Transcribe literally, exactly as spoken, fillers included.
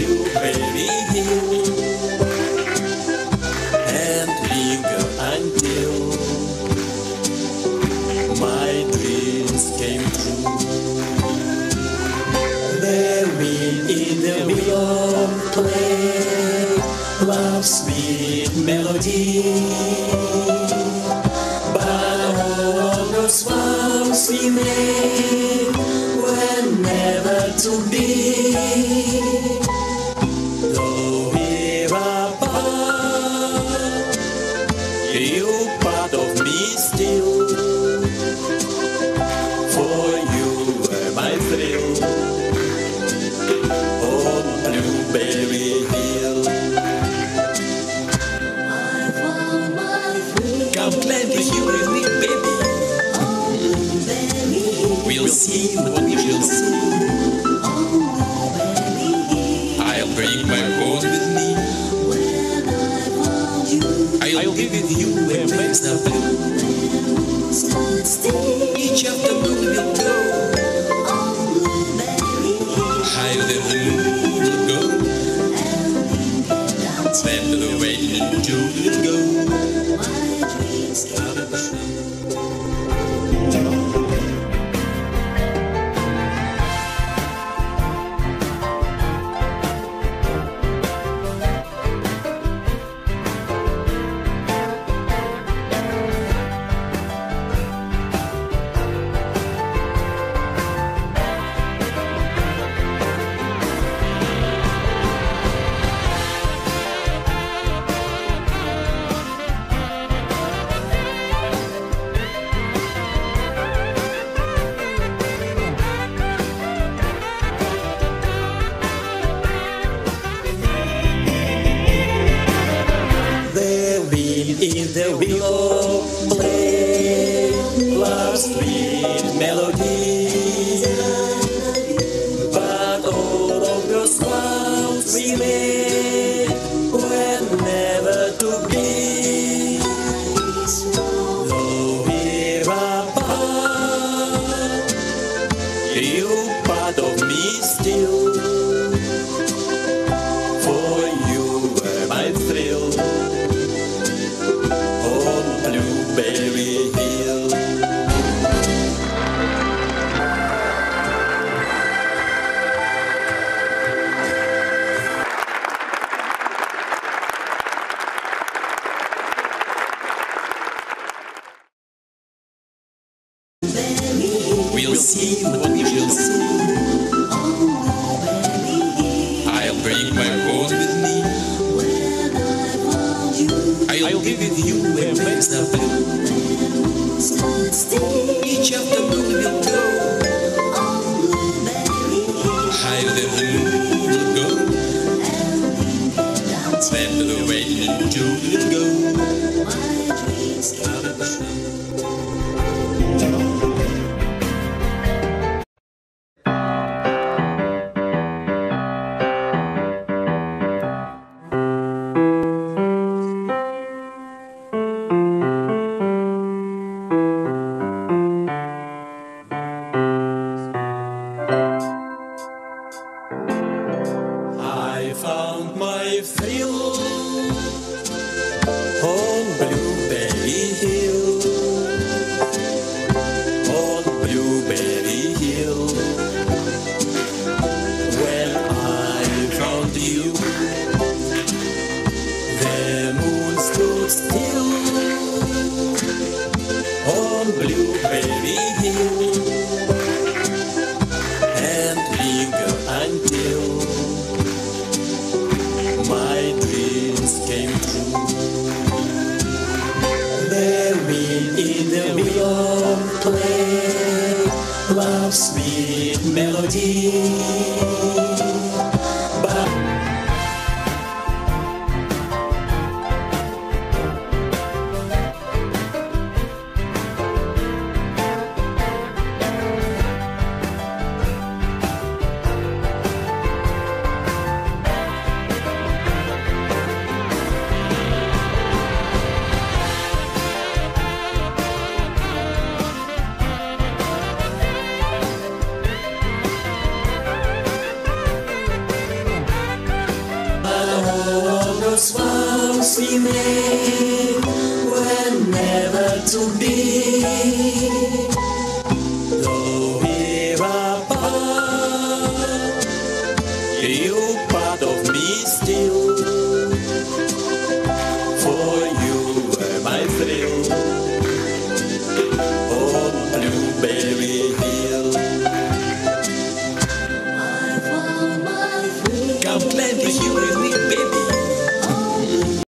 Blueberry Hill and linger until my dreams came true. There will in the willow play love's sweet melody, but all those vows we made were never to be. Though we're apart, you're part of me still. For you were my thrill on Blueberry Hill. I found my thrill. Come play with you with me, baby. On Blueberry Hill. We'll see what we will see. On Blueberry Hill. I'll bring my horse with me. When I found you, I'll be with you when waves are blue. stood still. Each afternoon we'll go On Blueberry Hill. higher than the moon will go. And lingered until Spend the rain and June will go. my dreams came true. There will in the willow play love's sweet melody, but all of those vows we made were never to be. Though we're apart, you're part of me still. For you were my thrill on Blueberry Hill. We'll see what we will see. I'll bring my horse with me. When I found you, I'll be with you when waves are blue. stood still. Each afternoon we'll go On Blueberry Hill. higher than the moon will go. And lingered until Spend the rain and June will go. my dreams came true. I found my thrill on Blueberry Hill, on Blueberry Hill. When I found you, the moon stood still on Blueberry Hill and lingered until my dreams came true. There will in the willow play love's sweet melody, but vows we made were never to be. Though we're apart, you're part of me still. For